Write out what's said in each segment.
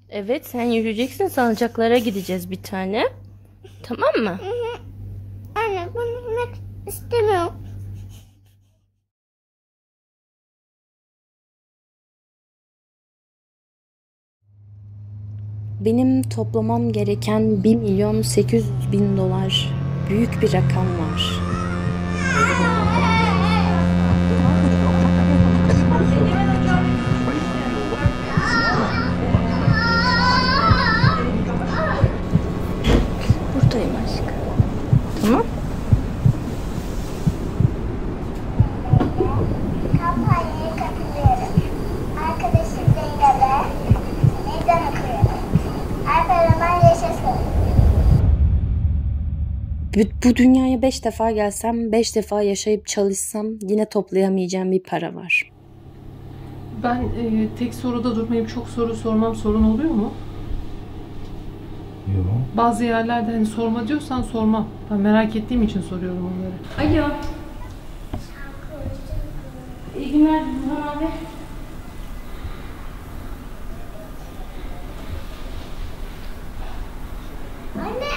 Evet, sen yürüyeceksin, salıncaklara gideceğiz bir tane. Tamam mı? Anne bunu bilmek istemiyorum. Benim toplamam gereken 1.800.000 dolar. Büyük bir rakam var. Buradayım aşkım. Tamam. Kampanyaya katılıyorum. Arkadaşım Zeynep'e meydan okuyorum. Alper Ömer yaşasın. Bu dünyaya 5 defa gelsem, 5 defa yaşayıp çalışsam yine toplayamayacağım bir para var. Ben tek soruda durmayıp çok soru sormam sorun oluyor mu? Yok. Bazı yerlerde hani sorma diyorsan sormam. Ben merak ettiğim için soruyorum onları. Alo. İyi günler Burhan abi. Anne!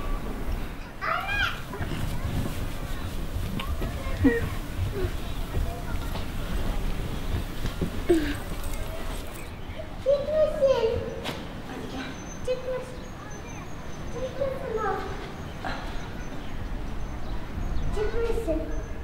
Çıkmasın. Çıkmasın. Çıkmasın o. Çıkmasın.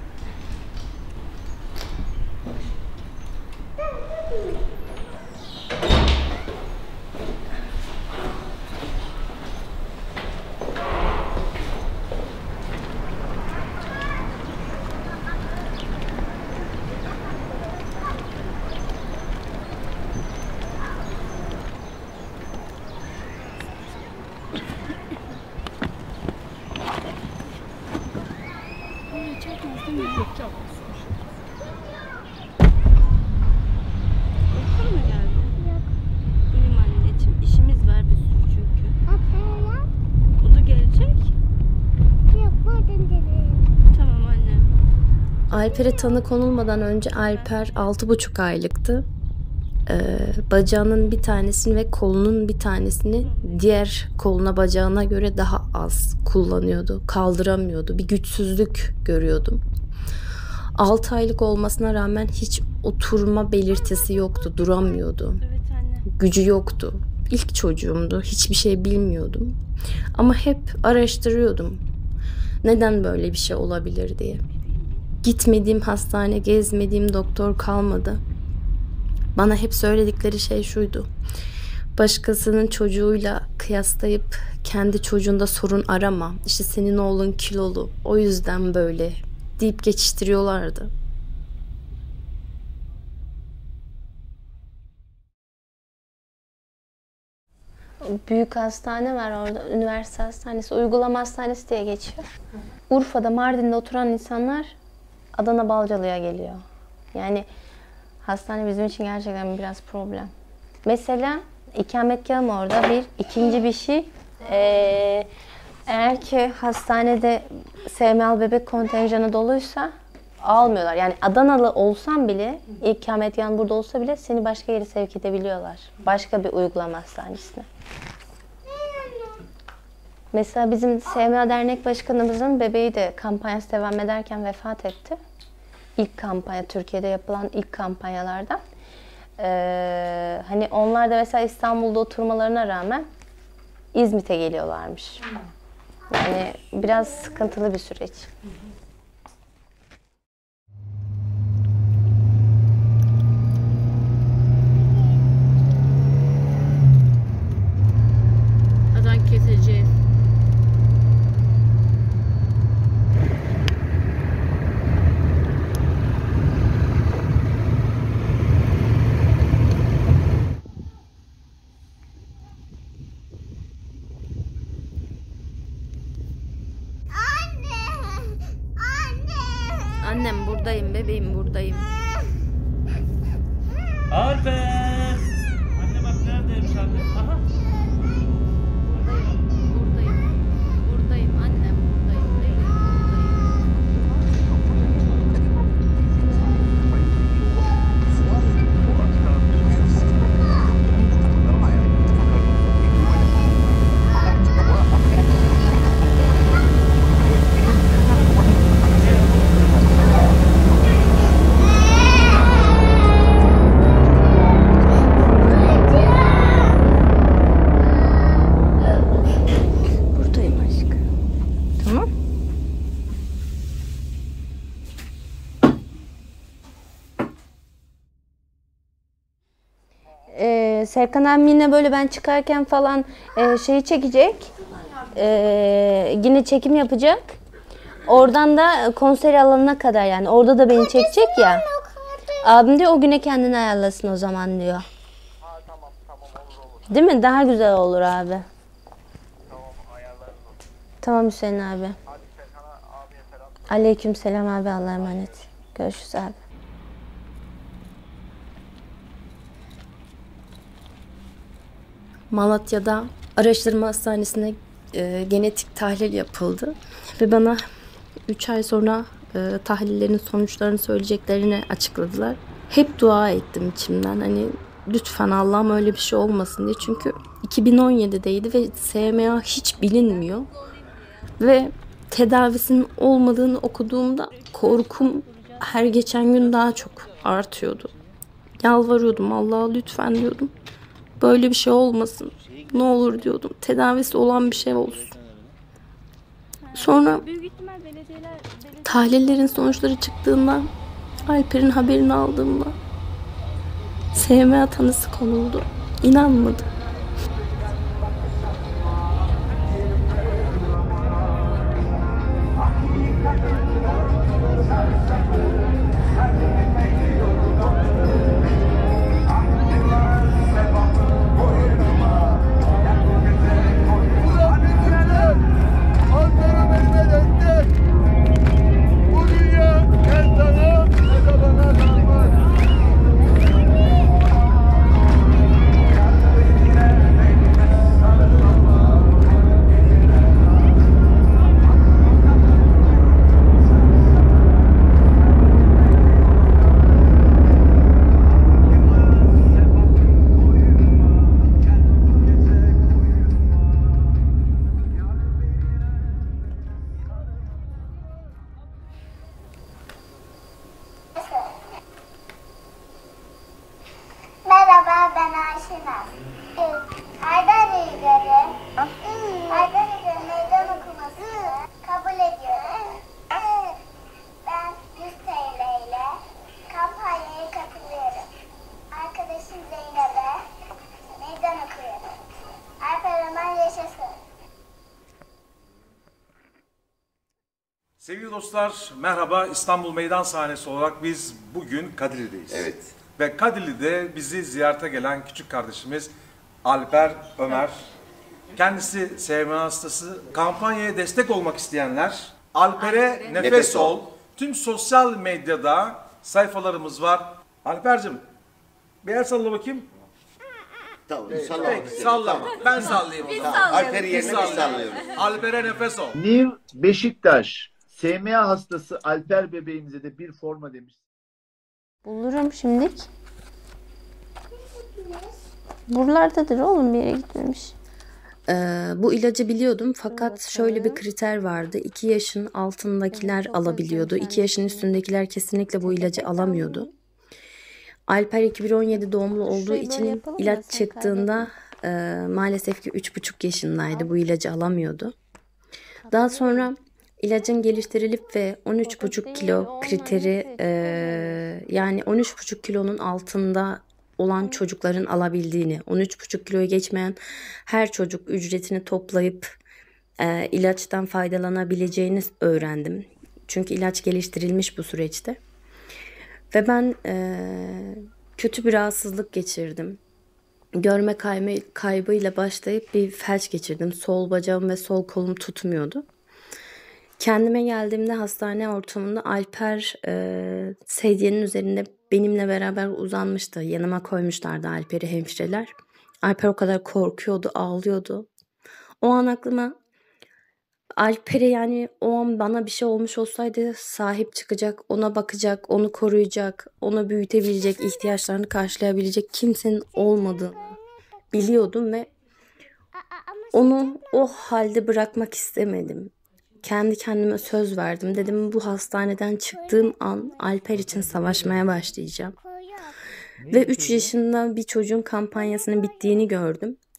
Uykum mu geldi? Yok. Uyum anneciğim. İşimiz var bir sürü çünkü. Aferin. O da gelecek. Yok buradan dedim. Tamam annem. Alper'e tanı konulmadan önce Alper 6,5 aylıktı. Bacağının bir tanesini ve kolunun bir tanesini diğer koluna bacağına göre daha az kullanıyordu. Kaldıramıyordu. Bir güçsüzlük görüyordum. 6 aylık olmasına rağmen hiç oturma belirtisi yoktu. Duramıyordu. Evet anne. Gücü yoktu. İlk çocuğumdu. Hiçbir şey bilmiyordum. Ama hep araştırıyordum. Neden böyle bir şey olabilir diye. Gitmediğim hastane, gezmediğim doktor kalmadı. Bana hep söyledikleri şey şuydu. Başkasının çocuğuyla kıyaslayıp kendi çocuğunda sorun arama. İşte senin oğlun kilolu. O yüzden böyle deyip geçiştiriyorlardı. Büyük hastane var orada. Üniversite hastanesi. Uygulama hastanesi diye geçiyor. Urfa'da, Mardin'de oturan insanlar Adana Balcalı'ya geliyor. Yani hastane bizim için gerçekten biraz problem. Mesela ikametgahım orada bir. İkinci bir şey, eğer ki hastanede SML bebek kontenjanı doluysa almıyorlar. Yani Adanalı olsan bile, ikametgahın burada olsa bile seni başka yere sevk edebiliyorlar. Başka bir uygulama hastanesine. Mesela bizim SMA Dernek Başkanımızın bebeği de kampanyası devam ederken vefat etti. İlk kampanya, Türkiye'de yapılan ilk kampanyalardan. Hani onlar da mesela İstanbul'da oturmalarına rağmen İzmit'e geliyorlarmış. Yani biraz sıkıntılı bir süreç. Adan keseceğiz. Annem buradayım, bebeğim buradayım. Alper! Anne bak neredeymiş anne? Aha. Buradayım. Buradayım annem, buradayım. Buradayım. Serkan abim yine böyle ben çıkarken falan şeyi çekecek. Yine çekim yapacak. Oradan da konser alanına kadar yani. Orada da beni çekecek ya. Abim diyor o güne kendini ayarlasın o zaman diyor. Tamam olur. Değil mi? Daha güzel olur abi. Tamam ayarlarız onu. Tamam Hüseyin abi. Hadi Serkan'a abiye selam. Aleykümselam abi, Allah'a emanet. Görüşürüz abi. Malatya'da araştırma hastanesine genetik tahlil yapıldı. Ve bana 3 ay sonra tahlillerin sonuçlarını söyleyeceklerini açıkladılar. Hep dua ettim içimden. Hani lütfen Allah'ım öyle bir şey olmasın diye. Çünkü 2017'deydi ve SMA hiç bilinmiyor. Ve tedavisinin olmadığını okuduğumda korkum her geçen gün daha çok artıyordu. Yalvarıyordum Allah'a, lütfen diyordum. Böyle bir şey olmasın. Ne olur diyordum. Tedavisi olan bir şey olsun. Sonra tahlillerin sonuçları çıktığında, Alper'in haberini aldığımda SMA tanısı konuldu. İnanmadım. Merhaba, ben Ayşenaz. Aydan meydan okumasını kabul ediyorum. Ben 100 TL ile kampanyaya katılıyorum. Arkadaşım Zeynep'e meydan okuyorum. Alper Ömer yaşasın. Sevgili dostlar, merhaba. İstanbul Meydan Sahnesi olarak biz bugün Kadirli'deyiz. Evet. Ve Kadirli'de bizi ziyarete gelen küçük kardeşimiz Alper Ömer. Kendisi SMA hastası. Kampanyaya destek olmak isteyenler Alper'e nefes ol. Tüm sosyal medyada sayfalarımız var. Alper'cim bir el salla bakayım. Tamam, Peki, sallama. Ben sallayayım o zaman. Alper'i yerine Biz biz sallayalım. sallıyoruz. Alper'e nefes ol. New Beşiktaş SMA hastası Alper bebeğimize de bir forma demiş. Bulurum şimdilik. Buralardadır oğlum, bir yere gitmemiş. Bu ilacı biliyordum fakat şöyle bir kriter vardı. 2 yaşın altındakiler alabiliyordu. 2 yaşın üstündekiler kesinlikle bu ilacı alamıyordu. Alper 2017 doğumlu olduğu için ilaç çıktığında maalesef ki 3,5 yaşındaydı. Bu ilacı alamıyordu. Daha sonra ilacın geliştirilip ve 13,5 kilo kriteri yani 13,5 kilonun altında olan çocukların alabildiğini, 13,5 kiloyu geçmeyen her çocuk ücretini toplayıp ilaçtan faydalanabileceğini öğrendim. Çünkü ilaç geliştirilmiş bu süreçte. Ve ben kötü bir rahatsızlık geçirdim. Görme kaybıyla başlayıp bir felç geçirdim. Sol bacağım ve sol kolum tutmuyordu. Kendime geldiğimde hastane ortamında Alper sedyenin üzerinde benimle beraber uzanmıştı. Yanıma koymuşlardı Alper'i hemşireler. Alper o kadar korkuyordu, ağlıyordu. O an aklıma Alper'e, yani o an bana bir şey olmuş olsaydı sahip çıkacak, ona bakacak, onu koruyacak, onu büyütebilecek, ihtiyaçlarını karşılayabilecek kimsenin olmadığını biliyordum ve onu o halde bırakmak istemedim. Kendi kendime söz verdim. Dedim bu hastaneden çıktığım an Alper için savaşmaya başlayacağım. Ve 3 yaşında bir çocuğun kampanyasının bittiğini gördüm.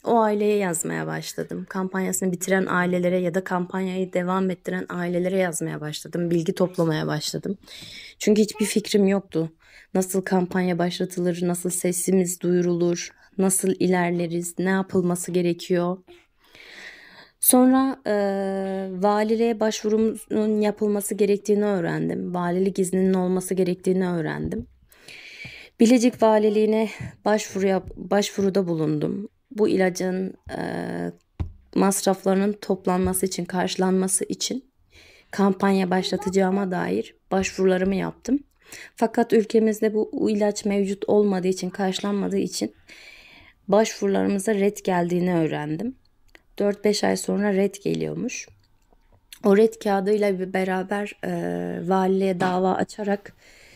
o aileye yazmaya başladım. Kampanyasını bitiren ailelere ya da kampanyayı devam ettiren ailelere yazmaya başladım. Bilgi toplamaya başladım. Çünkü hiçbir fikrim yoktu. Nasıl kampanya başlatılır, nasıl sesimiz duyurulur, nasıl ilerleriz, ne yapılması gerekiyor. Sonra valiliğe başvurumun yapılması gerektiğini öğrendim. Valilik izninin olması gerektiğini öğrendim. Bilecik Valiliğine başvuruda bulundum. Bu ilacın masraflarının toplanması için, karşılanması için kampanya başlatacağıma dair başvurularımı yaptım. Fakat ülkemizde bu ilaç mevcut olmadığı için, karşılanmadığı için başvurularımıza ret geldiğini öğrendim. 4-5 ay sonra red geliyormuş. O red kağıdıyla beraber valiliğe dava açarak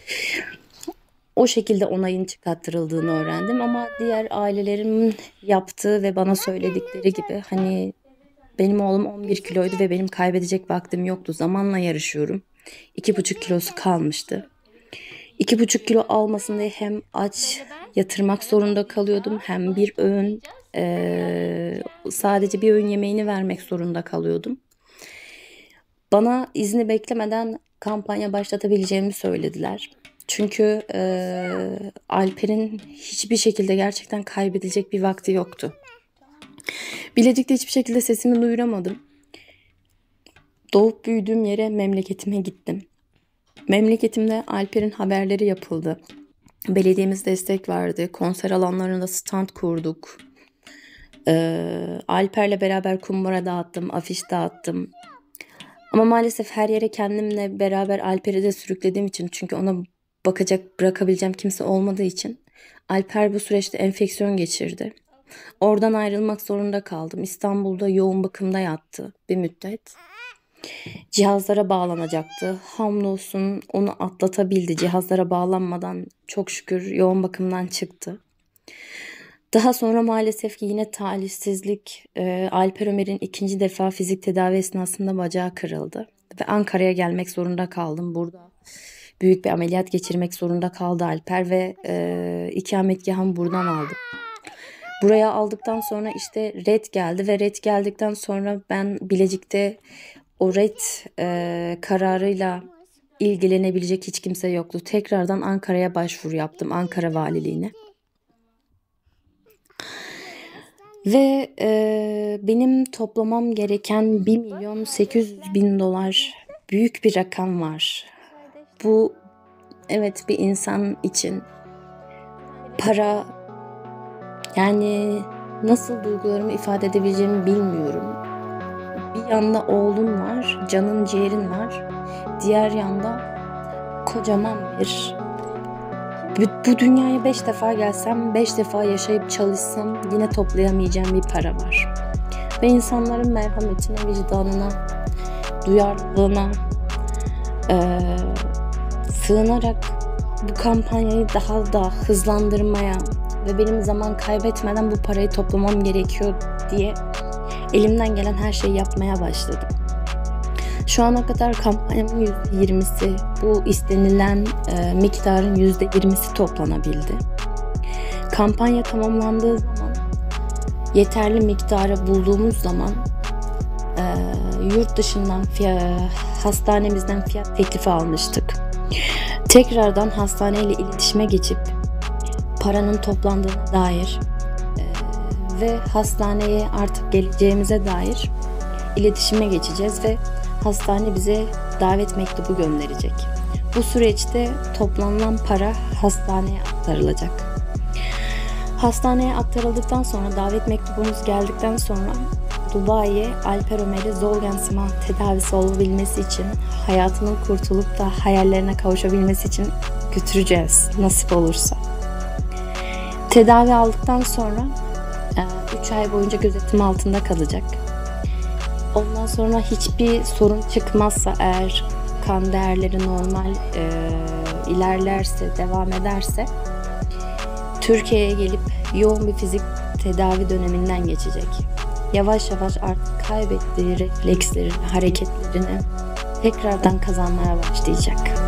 o şekilde onayın çıkarttırıldığını öğrendim. Ama diğer ailelerin yaptığı ve bana söyledikleri gibi hani benim oğlum 11 kiloydu ve benim kaybedecek vaktim yoktu. Zamanla yarışıyorum. 2,5 kilosu kalmıştı. 2,5 kilo almasın diye hem aç yatırmak zorunda kalıyordum hem bir öğün sadece bir öğün yemeğini vermek zorunda kalıyordum. Bana izni beklemeden kampanya başlatabileceğimi söylediler. Çünkü Alper'in hiçbir şekilde gerçekten kaybedecek bir vakti yoktu. Bilecik'te hiçbir şekilde sesimi duyuramadım. Doğup büyüdüğüm yere, memleketime gittim. Memleketimde Alper'in haberleri yapıldı. Belediyemiz destek verdi. Konser alanlarında stand kurduk. Alper'le beraber kumbara dağıttım, afiş dağıttım. Ama maalesef her yere kendimle beraber Alper'i de sürüklediğim için, çünkü ona bırakabileceğim kimse olmadığı için Alper bu süreçte enfeksiyon geçirdi. Oradan ayrılmak zorunda kaldım. İstanbul'da yoğun bakımda yattı bir müddet. Cihazlara bağlanacaktı. Hamdolsun onu atlatabildi. Cihazlara bağlanmadan çok şükür yoğun bakımdan çıktı. Daha sonra maalesef ki yine talihsizlik, Alper Ömer'in 2. defa fizik tedavi esnasında bacağı kırıldı. Ve Ankara'ya gelmek zorunda kaldım. Burada büyük bir ameliyat geçirmek zorunda kaldı Alper ve ikametgahımı buradan aldım. Buraya aldıktan sonra işte red geldi ve red geldikten sonra ben Bilecik'te o red kararıyla ilgilenebilecek hiç kimse yoktu. Tekrardan Ankara'ya başvuru yaptım, Ankara Valiliğine. Ve benim toplamam gereken 1.800.000 dolar büyük bir rakam var. Bu evet bir insan için para, yani nasıl duygularımı ifade edebileceğimi bilmiyorum. Bir yanda oğlum var, canın ciğerin var. Diğer yanda kocaman bu dünyaya 5 defa gelsem, 5 defa yaşayıp çalışsam yine toplayamayacağım bir para var. Ve insanların merhametine, vicdanına, duyarlılığına sığınarak bu kampanyayı daha da hızlandırmaya ve benim zaman kaybetmeden bu parayı toplamam gerekiyor diye elimden gelen her şeyi yapmaya başladım. Şu ana kadar kampanyamın %20'si, bu istenilen miktarın %20'si toplanabildi. Kampanya tamamlandığı zaman, yeterli miktarı bulduğumuz zaman yurt dışından hastanemizden fiyat teklifi almıştık. Tekrardan hastaneyle iletişime geçip paranın toplandığına dair ve hastaneye artık geleceğimize dair iletişime geçeceğiz ve hastane bize davet mektubu gönderecek. Bu süreçte toplanılan para hastaneye aktarılacak. Hastaneye aktarıldıktan sonra, davet mektubumuz geldikten sonra Dubai'ye Alper Ömer'i Zolgensma tedavisi olabilmesi için, hayatının kurtulup da hayallerine kavuşabilmesi için götüreceğiz nasip olursa. Tedavi aldıktan sonra 3 ay boyunca gözetim altında kalacak. Ondan sonra hiçbir sorun çıkmazsa, eğer kan değerleri normal ilerlerse, devam ederse Türkiye'ye gelip yoğun bir fizik tedavi döneminden geçecek. Yavaş yavaş artık kaybettiği reflekslerini, hareketlerini tekrardan kazanmaya başlayacak.